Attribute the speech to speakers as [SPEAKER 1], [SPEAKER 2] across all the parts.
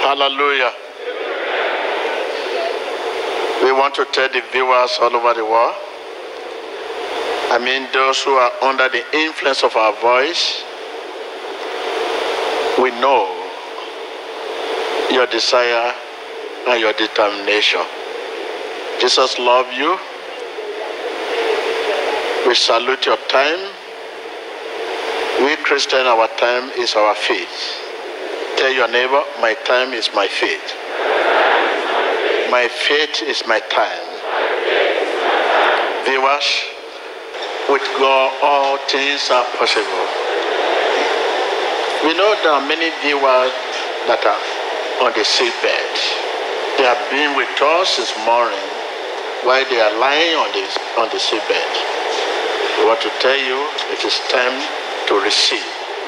[SPEAKER 1] Hallelujah. We want to tell the viewers all over the world, I mean those who are under the influence of our voice, we know your desire and your determination. Jesus loves you. We salute your time. We Christian, our time is our faith. Tell your neighbor, my time is my faith. My faith is my time. Viewers, with God all things are possible. We know there are many viewers that are on the sick bed. They have been with us this morning while they are lying on the sick bed. We want to tell you it is time to receive.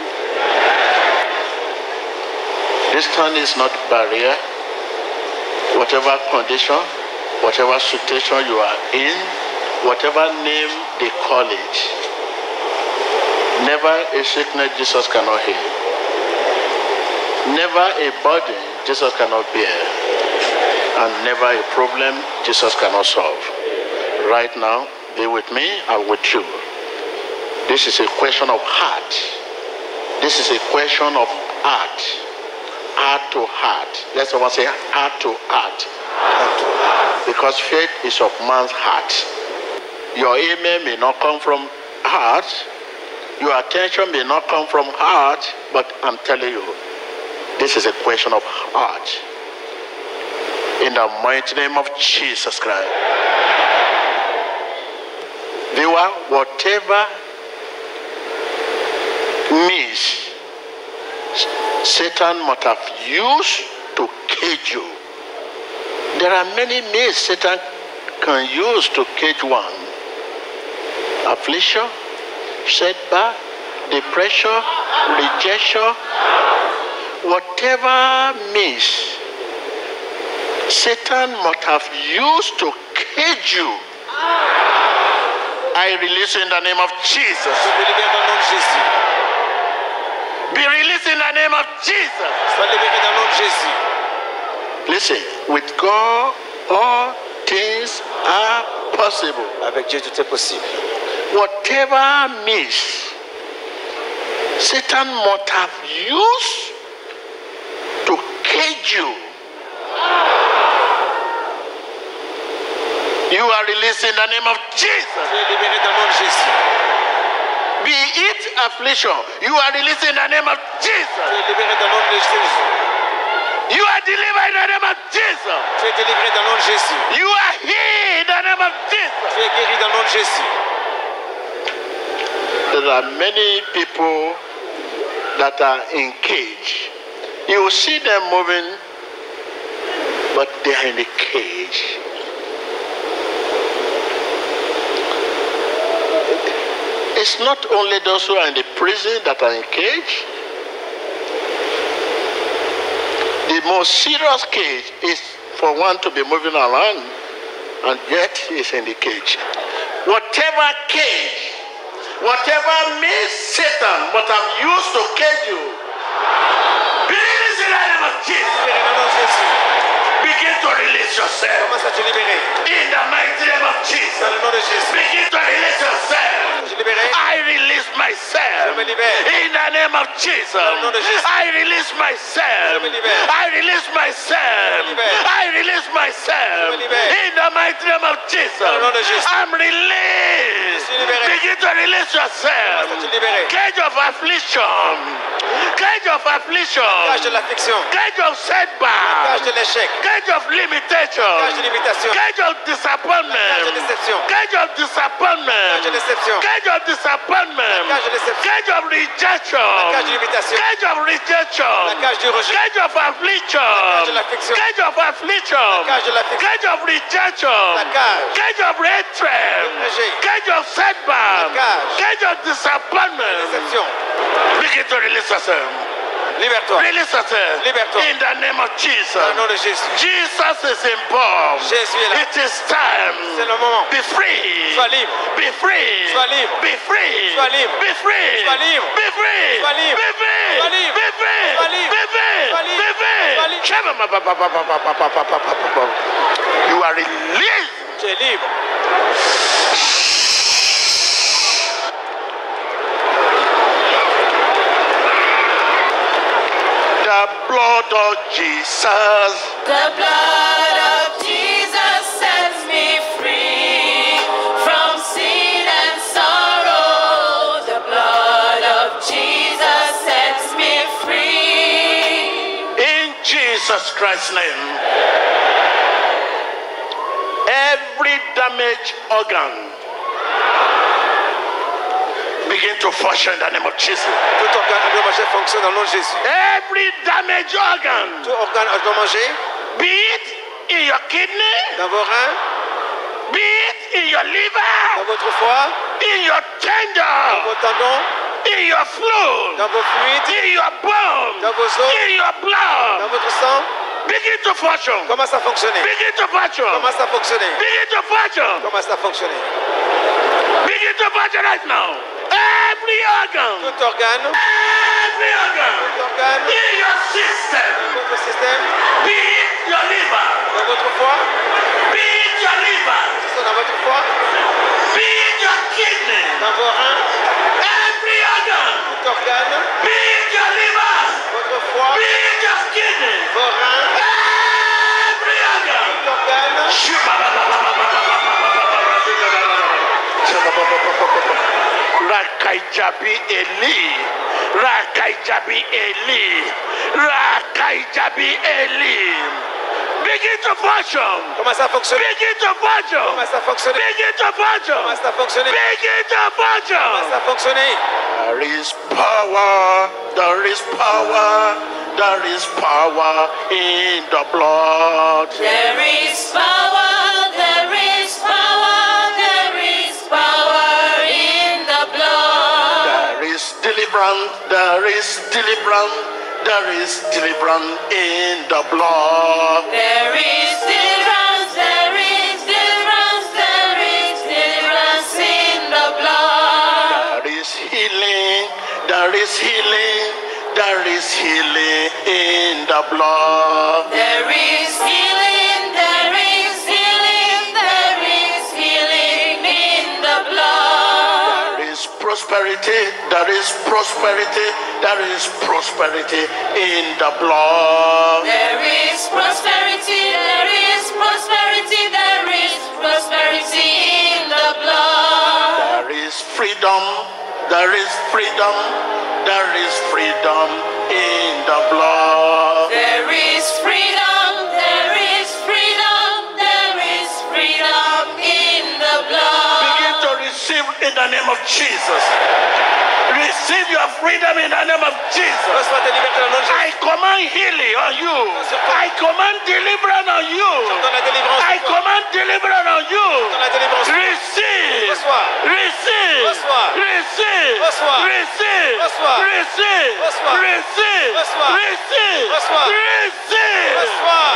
[SPEAKER 1] Distance is not a barrier. Whatever condition, whatever situation you are in, whatever name they call it, never a sickness Jesus cannot heal. Never a burden Jesus cannot bear. And never a problem Jesus cannot solve. Right now, be with me and with you. This is a question of heart. This is a question of heart. Heart to heart. Let someone say heart to heart. Because faith is of man's heart. Your amen may not come from heart. Your attention may not come from heart. But I'm telling you, this is a question of heart. In the mighty name of Jesus Christ. Viewer, whatever means Satan must have used to cage you. There are many means Satan can use to cage one. Affliction, setback, depression, rejection, whatever means Satan must have used to cage you. I release in the name of Jesus. Be released in the name of Jesus. Listen, with God, all things are possible.
[SPEAKER 2] Avec Dieu, tout est possible.
[SPEAKER 1] Whatever means Satan must have used to cage you. You are released in the name of Jesus. Be it affliction, you are released in the name of Jesus. You are delivered in the name of Jesus.
[SPEAKER 2] Tu es délivré dans le nom de Jésus.
[SPEAKER 1] You are healed in the name of Jesus.
[SPEAKER 2] Tu es guéri dans le nom de Jésus.
[SPEAKER 1] There are many people that are in cage. You will see them moving, but they are in a cage. It's not only those who are in the prison that are in cage. The most serious cage is for one to be moving around and yet is in the cage. Whatever cage, whatever means Satan must have used to cage you, believe in the name of Jesus. Begin to release yourself.
[SPEAKER 2] Commence à te libérer.
[SPEAKER 1] In the mighty name of Jesus.
[SPEAKER 2] Dans le nom de Jésus.
[SPEAKER 1] Begin to release yourself. I release myself.
[SPEAKER 2] Je me libère.
[SPEAKER 1] In the name of Jesus.
[SPEAKER 2] Dans le nom de Jésus.
[SPEAKER 1] I release myself.
[SPEAKER 2] Je me libère.
[SPEAKER 1] I release myself.
[SPEAKER 2] Je me libère.
[SPEAKER 1] I release myself.
[SPEAKER 2] Je me libère.
[SPEAKER 1] In the mighty name of Jesus.
[SPEAKER 2] Dans le nom de Jésus.
[SPEAKER 1] I'm released.
[SPEAKER 2] Je suis libéré.
[SPEAKER 1] Begin to release yourself.
[SPEAKER 2] Commence à te libérer.
[SPEAKER 1] Cage of affliction. Cage of affliction.
[SPEAKER 2] Cage de l'affliction.
[SPEAKER 1] Cage of setback.
[SPEAKER 2] Cage de l'échec.
[SPEAKER 1] Cage of limitation.
[SPEAKER 2] Cage de limitation.
[SPEAKER 1] Cage of disappointment.
[SPEAKER 2] Cage de déception.
[SPEAKER 1] Cage of disappointment.
[SPEAKER 2] Cage de déception.
[SPEAKER 1] Cage of disappointment.
[SPEAKER 2] Cage de déception.
[SPEAKER 1] Cage of rejection.
[SPEAKER 2] Cage de limitation.
[SPEAKER 1] Cage of rejection.
[SPEAKER 2] La cage du rejet.
[SPEAKER 1] Cage of affliction.
[SPEAKER 2] Cage de l'affliction.
[SPEAKER 1] Cage of affliction.
[SPEAKER 2] Cage de l'affliction.
[SPEAKER 1] Cage of rejection.
[SPEAKER 2] La cage.
[SPEAKER 1] Cage of hatred.
[SPEAKER 2] Rejet.
[SPEAKER 1] Cage of setback.
[SPEAKER 2] La cage.
[SPEAKER 1] Cage of disappointment.
[SPEAKER 2] Déception.
[SPEAKER 1] Begin to release yourself.
[SPEAKER 2] Libère-toi.
[SPEAKER 1] Release yourself.
[SPEAKER 2] Libère-toi.
[SPEAKER 1] In the name of Jesus.
[SPEAKER 2] Dans le nom de Jésus.
[SPEAKER 1] Jesus is involved.
[SPEAKER 2] Jésus est là.
[SPEAKER 1] It is time.
[SPEAKER 2] C'est le moment.
[SPEAKER 1] Be free.
[SPEAKER 2] Sois libre.
[SPEAKER 1] Be free.
[SPEAKER 2] Sois libre.
[SPEAKER 1] Be free.
[SPEAKER 2] Sois libre.
[SPEAKER 1] Be free.
[SPEAKER 2] Sois libre.
[SPEAKER 1] Be free.
[SPEAKER 2] Sois libre.
[SPEAKER 1] Be free.
[SPEAKER 2] Sois libre.
[SPEAKER 1] Be free.
[SPEAKER 2] Sois libre.
[SPEAKER 1] Be free.
[SPEAKER 2] Sois libre.
[SPEAKER 1] Be free.
[SPEAKER 2] Sois libre.
[SPEAKER 1] You are released.
[SPEAKER 2] Tu es libre.
[SPEAKER 1] The blood of Jesus.
[SPEAKER 3] The blood of Jesus sets me free from sin and sorrow. The blood of Jesus sets me free.
[SPEAKER 1] In Jesus Christ's name. Every damaged organ begin to function in the name of Jesus.
[SPEAKER 2] Tout organe endommagé fonctionne dans le nom de Jésus.
[SPEAKER 1] Every damaged organ,
[SPEAKER 2] Tout organe endommagé
[SPEAKER 1] be it in your kidney,
[SPEAKER 2] dans vos reins,
[SPEAKER 1] be it in your
[SPEAKER 2] dans
[SPEAKER 1] liver,
[SPEAKER 2] votre foie,
[SPEAKER 1] in your
[SPEAKER 2] dans
[SPEAKER 1] tendon,
[SPEAKER 2] vos tendons,
[SPEAKER 1] in your fluid,
[SPEAKER 2] dans vos fluides,
[SPEAKER 1] in your bone,
[SPEAKER 2] dans vos os,
[SPEAKER 1] in your
[SPEAKER 2] dans
[SPEAKER 1] blood,
[SPEAKER 2] votre sang,
[SPEAKER 1] begin to function.
[SPEAKER 2] commence à fonctionner.
[SPEAKER 1] Begin to function.
[SPEAKER 2] Commence à fonctionner.
[SPEAKER 1] Begin to function.
[SPEAKER 2] Commence à fonctionner.
[SPEAKER 1] Begin to function right now. Every organ,
[SPEAKER 2] Tout organe,
[SPEAKER 1] every organ
[SPEAKER 2] tout organe,
[SPEAKER 1] in your system,
[SPEAKER 2] dans votre système,
[SPEAKER 1] be it your liver,
[SPEAKER 2] dans votre foie,
[SPEAKER 1] be it your liver,
[SPEAKER 2] dans votre foie,
[SPEAKER 1] be it your kidney,
[SPEAKER 2] dans vos reins,
[SPEAKER 1] every organ,
[SPEAKER 2] tout organe,
[SPEAKER 1] be it your liver,
[SPEAKER 2] votre foie,
[SPEAKER 1] be it your kidney,
[SPEAKER 2] vos reins,
[SPEAKER 1] every organ.
[SPEAKER 2] tout organe,
[SPEAKER 1] Rakaijabi Eli, Rakaijabi Eli, Rakaijabi Eli. Begin to function.
[SPEAKER 2] commence à fonctionner.
[SPEAKER 1] Begin to function.
[SPEAKER 2] Commence à fonctionner.
[SPEAKER 1] Begin to function.
[SPEAKER 2] Commence à fonctionner.
[SPEAKER 1] Begin to
[SPEAKER 2] Commence
[SPEAKER 1] function.
[SPEAKER 2] à fonctionner.
[SPEAKER 1] There is power. There is power. There is power in the blood.
[SPEAKER 3] There is power, there is power, there is power in the blood.
[SPEAKER 1] There is deliverance. There is deliverance. There is deliverance in the blood.
[SPEAKER 3] There is deliverance, there is deliverance, there is deliverance in the blood.
[SPEAKER 1] There is healing. There is healing. There is healing in the blood.
[SPEAKER 3] There is healing, there is healing, there is healing in the blood.
[SPEAKER 1] There is prosperity. There is prosperity. There is prosperity in the blood.
[SPEAKER 3] There is prosperity, there is prosperity, there is prosperity in the blood.
[SPEAKER 1] There is freedom. There is freedom. There is freedom in the blood.
[SPEAKER 3] There is freedom, there is freedom, there is freedom in the blood.
[SPEAKER 1] Begin to receive in the name of Jesus. Receive your freedom in the name of Jesus.
[SPEAKER 2] Reçois ta liberté dans le nom de Jésus.
[SPEAKER 1] I command healing on you. I command deliverance on you.
[SPEAKER 2] Dans la délivrance.
[SPEAKER 1] I command deliverance on you.
[SPEAKER 2] Dans la délivrance.
[SPEAKER 1] Receive.
[SPEAKER 2] Reçois.
[SPEAKER 1] Receive.
[SPEAKER 2] Reçois.
[SPEAKER 1] Receive.
[SPEAKER 2] Reçois.
[SPEAKER 1] Receive.
[SPEAKER 2] Reçois.
[SPEAKER 1] Receive.
[SPEAKER 2] Reçois.
[SPEAKER 1] Receive.
[SPEAKER 2] Reçois.
[SPEAKER 1] Receive.
[SPEAKER 2] Reçois.
[SPEAKER 1] Receive.
[SPEAKER 2] Reçois.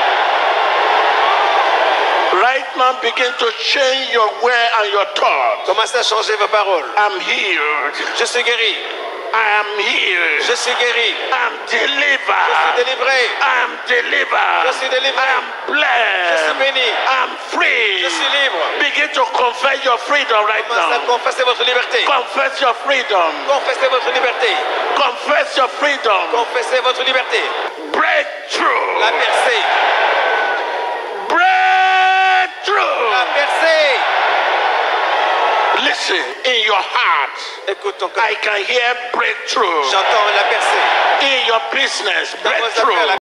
[SPEAKER 1] Right now, begin to change your way and your thoughts.
[SPEAKER 2] Commencez à changer vos paroles.
[SPEAKER 1] I'm healed.
[SPEAKER 2] Je suis guéri.
[SPEAKER 1] I am healed.
[SPEAKER 2] Je suis guéri.
[SPEAKER 1] I'm
[SPEAKER 2] Je suis
[SPEAKER 1] delivered.
[SPEAKER 2] délivré.
[SPEAKER 1] I'm delivered.
[SPEAKER 2] Je suis délivré.
[SPEAKER 1] I'm
[SPEAKER 2] Je
[SPEAKER 1] blessed.
[SPEAKER 2] suis béni.
[SPEAKER 1] I'm free.
[SPEAKER 2] Je suis libre.
[SPEAKER 1] Begin to confess your freedom right
[SPEAKER 2] Commencez à
[SPEAKER 1] now.
[SPEAKER 2] confesser votre liberté.
[SPEAKER 1] Confess your freedom.
[SPEAKER 2] Confessez votre liberté.
[SPEAKER 1] Confess your freedom.
[SPEAKER 2] Confessez votre liberté.
[SPEAKER 1] Breakthrough.
[SPEAKER 2] La percée.
[SPEAKER 1] Breakthrough.
[SPEAKER 2] La percée.
[SPEAKER 1] Listen, in your heart,
[SPEAKER 2] Écoute ton cœur.
[SPEAKER 1] I can hear breakthrough.
[SPEAKER 2] J'entends la percée.
[SPEAKER 1] In your business,
[SPEAKER 2] Dans vos affaires, la
[SPEAKER 1] breakthrough.